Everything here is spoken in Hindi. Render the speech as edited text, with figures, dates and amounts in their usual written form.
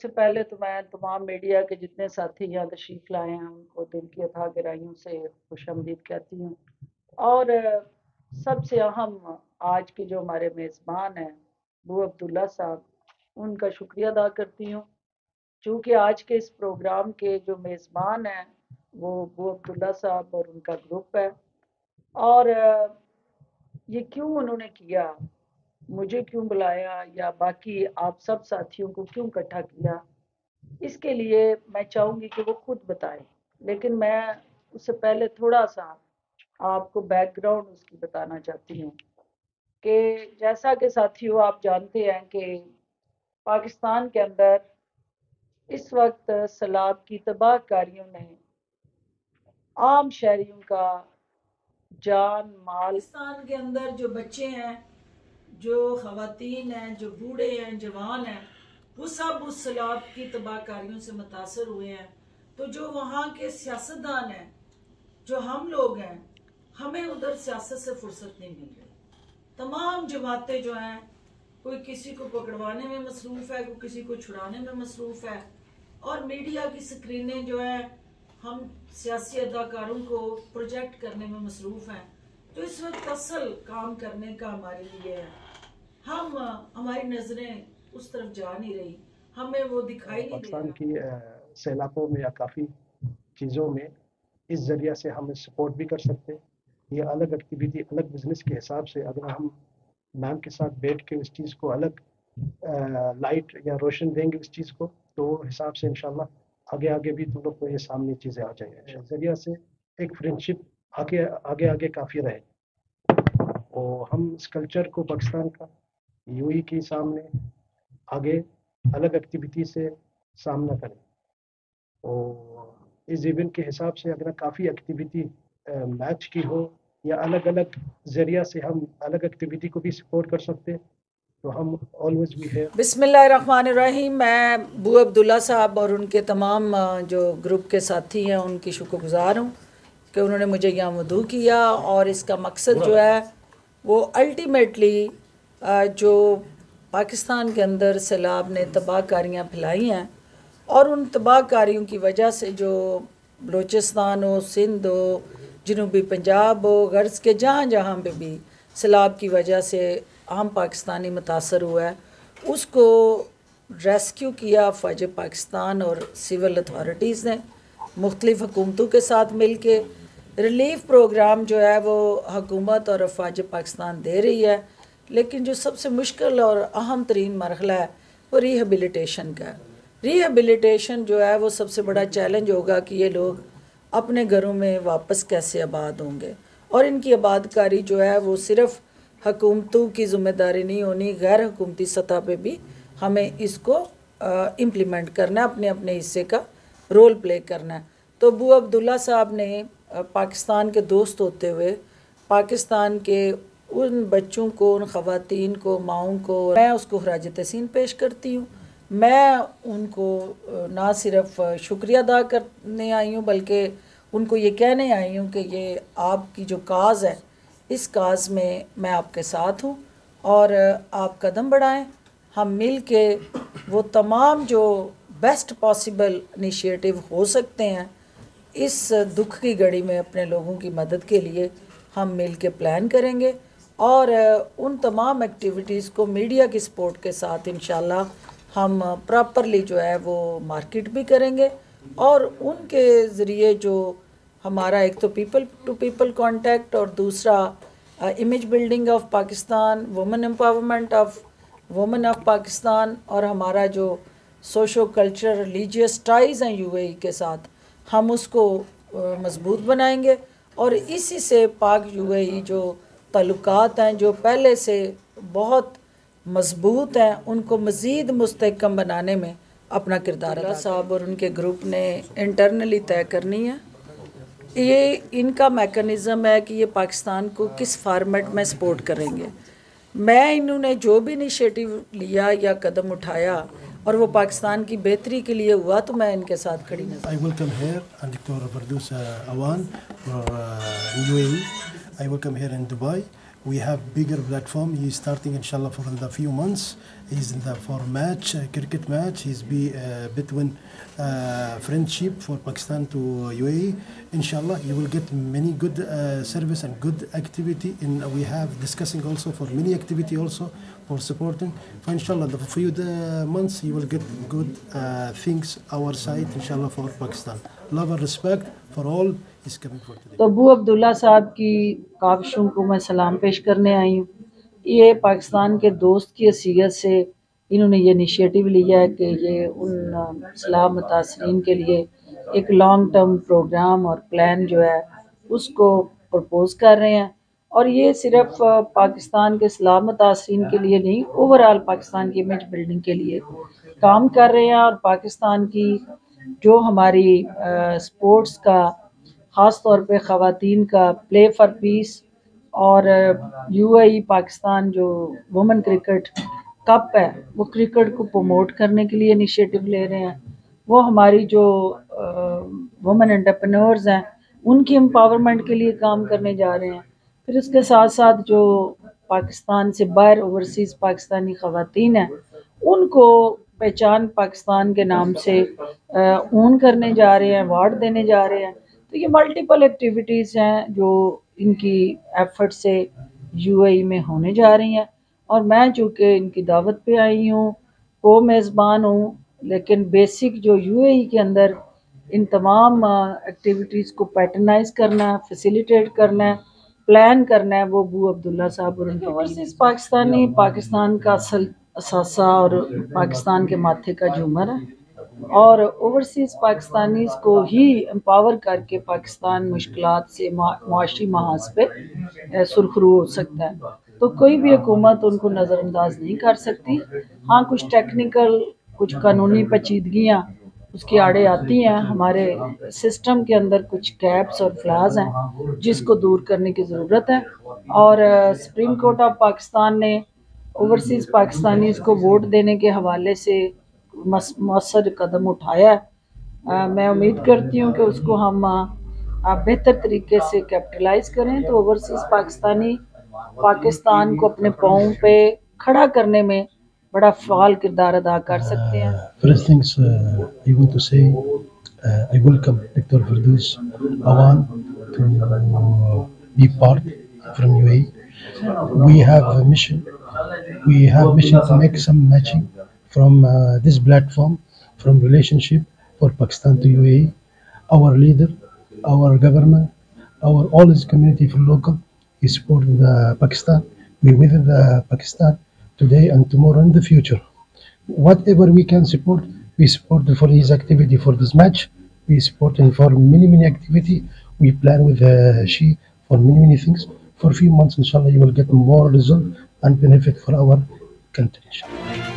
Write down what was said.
सबसे पहले तो मैं तमाम मीडिया के जितने साथी यहाँ तशरीफ़ लाए हैं उनको दिल की अथाह गहराइयों से खुशामदीद कहती हूँ। और सबसे अहम आज के जो हमारे मेज़बान हैं अबू अब्दुल्ला साहब, उनका शुक्रिया अदा करती हूँ। चूँकि आज के इस प्रोग्राम के जो मेज़बान हैं वो अबू अब्दुल्ला साहब और उनका ग्रुप है। और ये क्यों उन्होंने किया, मुझे क्यों बुलाया या बाकी आप सब साथियों को क्यों इकट्ठा किया, इसके लिए मैं चाहूँगी कि वो खुद बताएं। लेकिन मैं उससे पहले थोड़ा सा आपको बैकग्राउंड उसकी बताना चाहती हूँ कि जैसा कि साथियों आप जानते हैं कि पाकिस्तान के अंदर इस वक्त सैलाब की तबाहकारियों ने आम शहरियों का जान माल, पाकिस्तान के अंदर जो बच्चे हैं, जो ख़वातीन हैं, जो बूढ़े हैं, जवान हैं, वो सब उस सैलाब की तबाहकारियों से मुतासर हुए हैं। तो जो वहाँ के सियासतदान हैं, जो हम लोग हैं, हमें उधर सियासत से फुर्सत नहीं मिल रही। तमाम जमातें जो हैं, कोई किसी को पकड़वाने में मसरूफ़ है, कोई किसी को छुड़ाने में मसरूफ़ है, और मीडिया की स्क्रीनें जो है हम सियासी अदाकारों को प्रोजेक्ट करने में मसरूफ़ हैं। तो इस वक्त असल काम करने का हमारे लिए है। हमारी नजरें उस तरफ जा नहीं रही, हमें वो दिखाई नहीं दे रहा। पाकिस्तान की सैलाबों में या काफ़ी चीज़ों में इस ज़रिया से हम सपोर्ट भी कर सकते हैं। ये अलग एक्टिविटी, अलग बिजनेस के हिसाब से अगर हम मैम के साथ बैठ के इस चीज़ को अलग लाइट या रोशन देंगे इस चीज़ को, तो हिसाब से इंशाल्लाह आगे आगे भी तुम लोग को ये सामने चीज़ें आ जाएंगी। इस ज़रिया से एक फ्रेंडशिप आगे आगे आगे काफ़ी रहे और हम इस कल्चर को पाकिस्तान का यूएई के सामने आगे अलग एक्टिविटी से सामना करें। और इस इवेंट के हिसाब से अगर काफ़ी एक्टिविटी मैच की हो या अलग अलग ज़रिया से हम अलग एक्टिविटी को भी सपोर्ट कर सकते हैं, तो हम ऑलवेज भी है। बिस्मिल्लाहिर्रहमानिर्रहीम। मैं अबू अब्दुल्ला साहब और उनके तमाम जो ग्रुप के साथी हैं उनकी शुक्रगुज़ार हूँ कि उन्होंने मुझे यहाँ मदऊ किया। और इसका मकसद जो है वो अल्टीमेटली जो पाकिस्तान के अंदर सैलाब ने तबाहकारियाँ फैलाई हैं और उन तबाहकारियों की वजह से जो बलूचिस्तान हो, सिंध हो, जनूबी पंजाब हो, गर्ज़ के जहाँ जहाँ पे भी सैलाब की वजह से आम पाकिस्तानी मुतासर हुआ है, उसको रेस्क्यू किया फ़ौज पाकिस्तान और सिविल अथॉरिटीज़ ने मुख्तलिफ़ हुकूमतों के साथ मिल के। रिलीफ़ प्रोग्राम जो है वो हुकूमत और फ़ौज पाकिस्तान दे रही है, लेकिन जो सबसे मुश्किल और अहम तरीन मरहला है वो रिहेबिलिटेशन का है। रिहेबिलिटेशन जो है वो सबसे बड़ा चैलेंज होगा कि ये लोग अपने घरों में वापस कैसे आबाद होंगे। और इनकी आबादकारी जो है वो सिर्फ़ हुकूमतों की ज़िम्मेदारी नहीं होनी, गैर हुकूमती सतह पे भी हमें इसको इम्प्लीमेंट करना है, अपने अपने हिस्से का रोल प्ले करना है। तो अबू अब्दुल्ला साहब ने पाकिस्तान के दोस्त होते हुए पाकिस्तान के उन बच्चों को, उन ख़वातीन को, माओं को मैं उसको खराज तहसीन पेश करती हूँ। मैं उनको ना सिर्फ शुक्रिया अदा करने आई हूँ बल्कि उनको ये कहने आई हूँ कि ये आपकी जो काज़ है, इस काज़ में मैं आपके साथ हूँ और आप कदम बढ़ाएं। हम मिल के वो तमाम जो बेस्ट पॉसिबल इनिशिएटिव हो सकते हैं इस दुख की घड़ी में अपने लोगों की मदद के लिए हम मिल के प्लान करेंगे और उन तमाम एक्टिविटीज़ को मीडिया की सपोर्ट के साथ इंशाल्लाह हम प्रॉपरली जो है वो मार्केट भी करेंगे। और उनके ज़रिए जो हमारा एक तो पीपल टू पीपल कांटेक्ट और दूसरा image building of Pakistan, women empowerment of women of Pakistan और हमारा जो सोशो कल्चर रिलीजियस टाइज़ हैं यूएई के साथ, हम उसको मजबूत बनाएंगे। और इसी से पाक यूएई जो ताल्लुकात हैं जो पहले से बहुत मजबूत हैं, उनको मज़ीद मुस्तहकम बनाने में अपना किरदार अदा साहब और उनके ग्रुप ने इंटरनली तय करनी है। ये इनका मेकनिज़म है कि ये पाकिस्तान को किस फॉर्मेट में सपोर्ट करेंगे। मैं इन्होंने जो भी इनिशिएटिव लिया या कदम उठाया और वो पाकिस्तान की बेहतरी के लिए हुआ तो मैं इनके साथ खड़ी नजर। I welcome here Dr. Fardous Awan for UAE. I welcome here in Dubai. we have bigger platform. He's starting inshallah for the few months. He's in the for match, cricket match. He's between friendship for Pakistan to UAE. Inshallah, you will get many good service and good activity. We have discussing also for many activity also for supporting. For inshallah, the few months you will get good things our side inshallah for Pakistan. Love and respect for all is coming for today. तो अबू अब्दुल्ला साहब की काविशों को मैं सलाम पेश करने आई हूँ। ये पाकिस्तान के दोस्त की हैसियत से इन्होंने ये इनिशिएटिव लिया है कि ये उन सलाह मुतासरीन के लिए एक लॉन्ग टर्म प्रोग्राम और प्लान जो है उसको प्रपोज कर रहे हैं। और ये सिर्फ पाकिस्तान के सलाह मुतासरीन के लिए नहीं, ओवरऑल पाकिस्तान की इमेज बिल्डिंग के लिए काम कर रहे हैं। और पाकिस्तान की जो हमारी स्पोर्ट्स का ख़ास तौर पे ख़वातीन का प्ले फॉर पीस और यूएई पाकिस्तान जो वुमेन क्रिकेट कप है वो क्रिकेट को प्रमोट करने के लिए इनिशिएटिव ले रहे हैं। वो हमारी जो वुमेन एंटरप्रेन्योर्स हैं उनकी एम्पावरमेंट के लिए काम करने जा रहे हैं। फिर उसके साथ साथ जो पाकिस्तान से बाहर ओवरसीज़ पाकिस्तानी ख़वातीन हैं उनको पहचान पाकिस्तान के नाम से ओन करने जा रहे हैं, अवार्ड देने जा रहे हैं। तो ये मल्टीपल एक्टिविटीज़ हैं जो इनकी एफर्ट से यूएई में होने जा रही हैं। और मैं चूँकि इनकी दावत पे आई हूँ, को मेज़बान हूँ, लेकिन बेसिक जो यूएई के अंदर इन तमाम एक्टिविटीज़ को पैटर्नाइज करना है, फैसिलिटेट करना है, प्लान करना है, वो अबू अब्दुल्ला साहब और उनके ओवरसीज़ पाकिस्तानी पाकिस्तान का असल असासा और पाकिस्तान के माथे का झूमर है। और ओवरसीज़ पाकिस्तानीज़ को ही एम्पावर करके पाकिस्तान मुश्किलात से मुआशी महाज पे सुरखरू हो सकता है। तो कोई भी हुकूमत उनको नज़रअंदाज नहीं कर सकती। हाँ, कुछ टेक्निकल, कुछ कानूनी पेचीदगियाँ उसकी आड़े आती हैं। हमारे सिस्टम के अंदर कुछ गैप्स और फ्लॉज हैं जिसको दूर करने की ज़रूरत है। और सुप्रीम कोर्ट ऑफ पाकिस्तान ने ओवरसीज़ पाकिस्तानीज़ को वोट देने के हवाले से मौसर कदम उठाया है। मैं उम्मीद करती हूँ कि उसको हम बेहतर तरीके से कैपिटलाइज करें तो ओवरसीज़ पाकिस्तानी पाकिस्तान को अपने पाँव पे खड़ा करने में बड़ा फ़ाल किरदार अदा कर सकते हैं। First things I want to say I welcome Dr. Firdaus Awan to be part from UAE. We have a mission. We have mission to make some matching from this platform, from relationship for Pakistan to UAE. Our leader, our government, our all this community for local is supporting the Pakistan. We with the Pakistan today and tomorrow and the future. Whatever we can support, we support for his activity for this match. We support him for many activity. We plan with she for many things. For a few months, inshallah, you will get more result and benefit for our country. Inshallah.